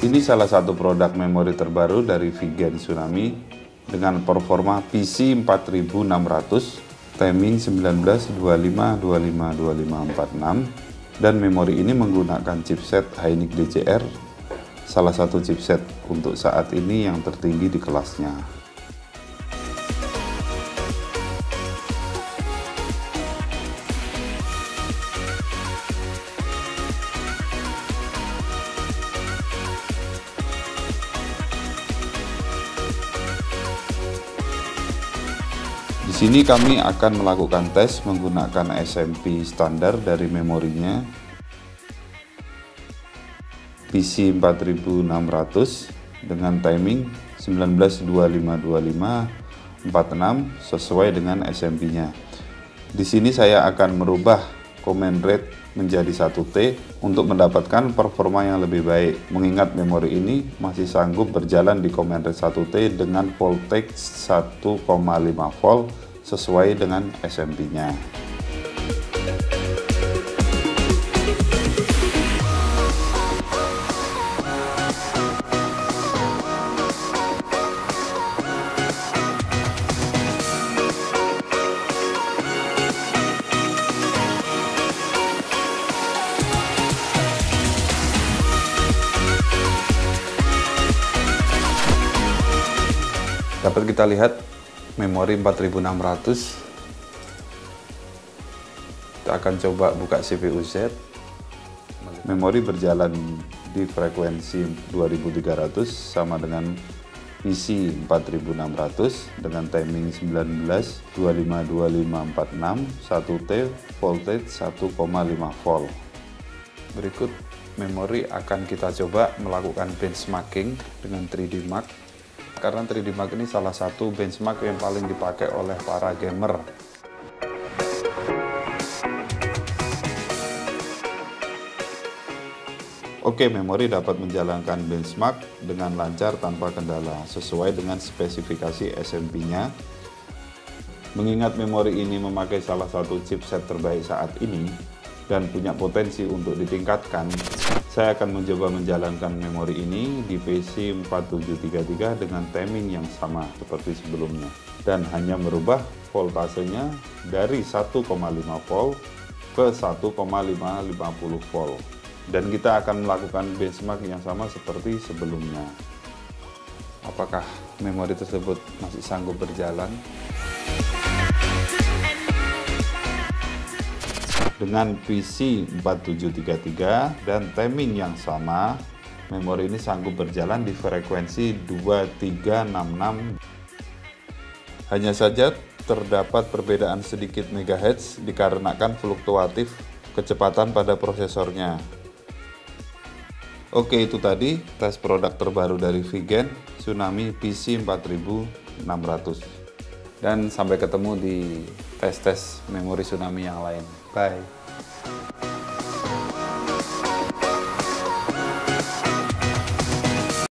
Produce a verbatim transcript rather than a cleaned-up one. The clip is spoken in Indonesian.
sini salah satu produk memori terbaru dari Vigen Tsunami dengan performa P C empat ribu enam ratus, timing sembilan belas dua lima dua lima dua lima empat enam, dan memori ini menggunakan chipset Hynix D C R, salah satu chipset untuk saat ini yang tertinggi di kelasnya. Di sini kami akan melakukan tes menggunakan S M P standar dari memorinya P C empat ribu enam ratus dengan timing sembilan belas dua lima dua lima empat enam sesuai dengan S M P-nya. Di sini saya akan merubah command rate menjadi satu T untuk mendapatkan performa yang lebih baik, mengingat memori ini masih sanggup berjalan di command rate satu T dengan voltage satu koma lima volt sesuai dengan S M P-nya. Dapat kita lihat memori empat ribu enam ratus. Kita akan coba buka C P U Z. Memori berjalan di frekuensi dua ribu tiga ratus sama dengan P C empat ribu enam ratus dengan timing sembilan belas dua lima dua lima empat enam, satu T, voltage satu koma lima volt. Berikut memori akan kita coba melakukan benchmarking dengan tiga D Mark. Karena tiga D Mark ini salah satu benchmark yang paling dipakai oleh para gamer. Oke, memori dapat menjalankan benchmark dengan lancar tanpa kendala, sesuai dengan spesifikasi S M P-nya. Mengingat memori ini memakai salah satu chipset terbaik saat ini dan punya potensi untuk ditingkatkan, saya akan mencoba menjalankan memori ini di P C empat tujuh tiga tiga dengan timing yang sama seperti sebelumnya, dan hanya merubah voltasenya dari satu koma lima volt ke satu koma lima lima nol volt, dan kita akan melakukan benchmark yang sama seperti sebelumnya. Apakah memori tersebut masih sanggup berjalan? Dengan P C empat tujuh tiga tiga dan timing yang sama, memori ini sanggup berjalan di frekuensi dua tiga enam enam. Hanya saja terdapat perbedaan sedikit megahertz dikarenakan fluktuatif kecepatan pada prosesornya. Oke, itu tadi tes produk terbaru dari Vigen Tsunami P C empat ribu enam ratus. Dan sampai ketemu di tes-tes memori Tsunami yang lain. Bye.